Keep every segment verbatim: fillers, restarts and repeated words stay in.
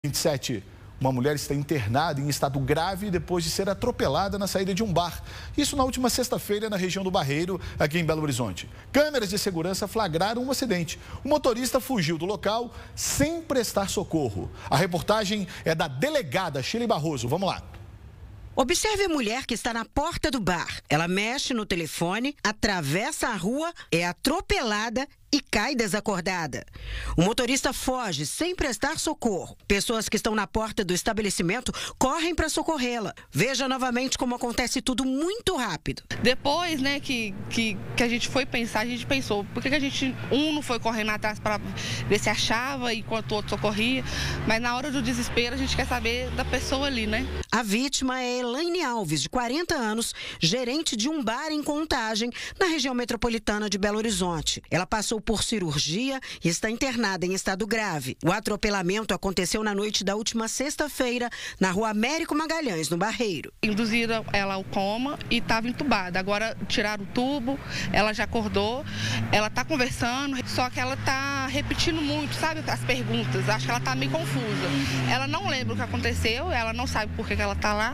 vinte e sete, uma mulher está internada em estado grave depois de ser atropelada na saída de um bar. Isso na última sexta-feira na região do Barreiro, aqui em Belo Horizonte. Câmeras de segurança flagraram um acidente. O motorista fugiu do local sem prestar socorro. A reportagem é da delegada Shirley Barroso. Vamos lá. Observe a mulher que está na porta do bar. Ela mexe no telefone, atravessa a rua, é atropelada e cai desacordada. O motorista foge sem prestar socorro. Pessoas que estão na porta do estabelecimento correm para socorrê-la. Veja novamente como acontece tudo muito rápido. Depois, né, que, que, que a gente foi pensar, a gente pensou, por que, que a gente, um não foi correndo atrás para ver se achava enquanto o outro socorria, mas na hora do desespero a gente quer saber da pessoa ali, né? A vítima é Elaine Alves, de quarenta anos, gerente de um bar em Contagem, na região metropolitana de Belo Horizonte. Ela passou por cirurgia e está internada em estado grave. O atropelamento aconteceu na noite da última sexta-feira, na rua Américo Magalhães, no Barreiro. Induziram ela ao coma e estava entubada. Agora tiraram o tubo, ela já acordou, ela está conversando, só que ela está repetindo muito, sabe, as perguntas. Acho que ela está meio confusa. Ela não lembra o que aconteceu, ela não sabe por que ela está lá,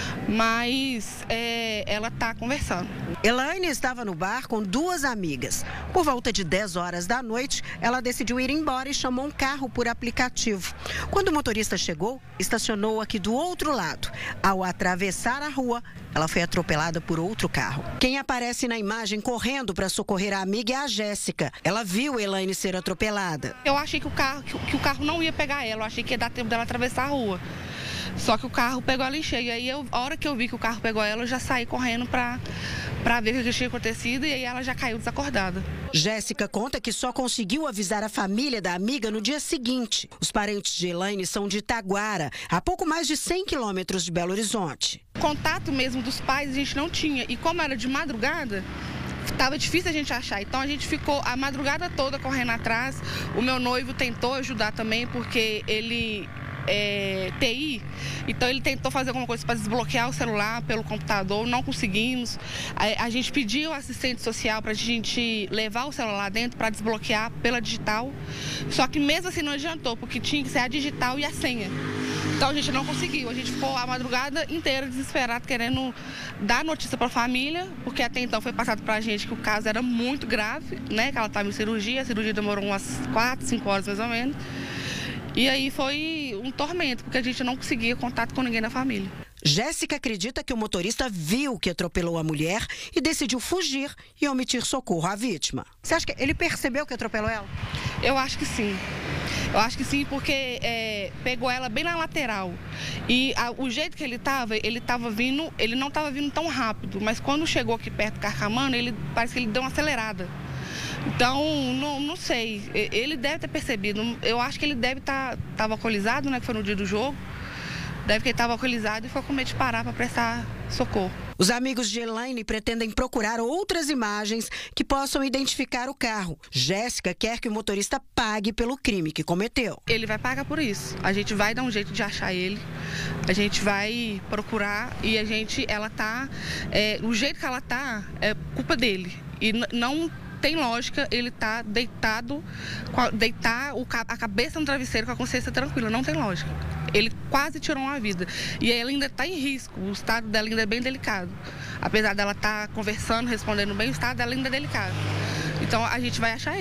mas é, ela está conversando. Elaine estava no bar com duas amigas. Por volta de dez horas da noite, ela decidiu ir embora e chamou um carro por aplicativo. Quando o motorista chegou, estacionou aqui do outro lado. Ao atravessar a rua, ela foi atropelada por outro carro. Quem aparece na imagem correndo para socorrer a amiga é a Jéssica. Ela viu Elaine ser atropelada. Eu achei que o carro, que o carro não ia pegar ela, eu achei que ia dar tempo dela atravessar a rua. Só que o carro pegou ela em cheio. E aí, eu, a hora que eu vi que o carro pegou ela, eu já saí correndo para para ver o que tinha acontecido e aí ela já caiu desacordada. Jéssica conta que só conseguiu avisar a família da amiga no dia seguinte. Os parentes de Elaine são de Itaguara, a pouco mais de cem quilômetros de Belo Horizonte. Contato mesmo dos pais a gente não tinha. E como era de madrugada, estava difícil a gente achar. Então a gente ficou a madrugada toda correndo atrás. O meu noivo tentou ajudar também, porque ele é T I, então ele tentou fazer alguma coisa para desbloquear o celular pelo computador, não conseguimos. A, a gente pediu assistente social para a gente levar o celular dentro para desbloquear pela digital, só que mesmo assim não adiantou, porque tinha que ser a digital e a senha. Então a gente não conseguiu, a gente ficou a madrugada inteira desesperado, querendo dar notícia para a família, porque até então foi passado para a gente que o caso era muito grave, né, que ela estava em cirurgia, a cirurgia demorou umas quatro, cinco horas mais ou menos. E aí foi um tormento, porque a gente não conseguia contato com ninguém da família. Jéssica acredita que o motorista viu que atropelou a mulher e decidiu fugir e omitir socorro à vítima. Você acha que ele percebeu que atropelou ela? Eu acho que sim. Eu acho que sim, porque é, pegou ela bem na lateral. E a, o jeito que ele estava, ele estava vindo, ele não estava vindo tão rápido, mas quando chegou aqui perto do Carcamano, ele parece que ele deu uma acelerada. Então, não, não sei, ele deve ter percebido, eu acho que ele deve estar tá, alcoolizado, né, que foi no dia do jogo, deve que ele estava alcoolizado e foi com medo de parar para prestar socorro. Os amigos de Elaine pretendem procurar outras imagens que possam identificar o carro. Jéssica quer que o motorista pague pelo crime que cometeu. Ele vai pagar por isso, a gente vai dar um jeito de achar ele, a gente vai procurar e a gente, ela tá, é, o jeito que ela tá é culpa dele e não tem lógica ele tá deitado, deitar a cabeça no travesseiro com a consciência tranquila, não tem lógica. Ele quase tirou uma vida e ela ainda está em risco, o estado dela ainda é bem delicado. Apesar dela estar tá conversando, respondendo bem, o estado dela ainda é delicado. Então a gente vai achar ele.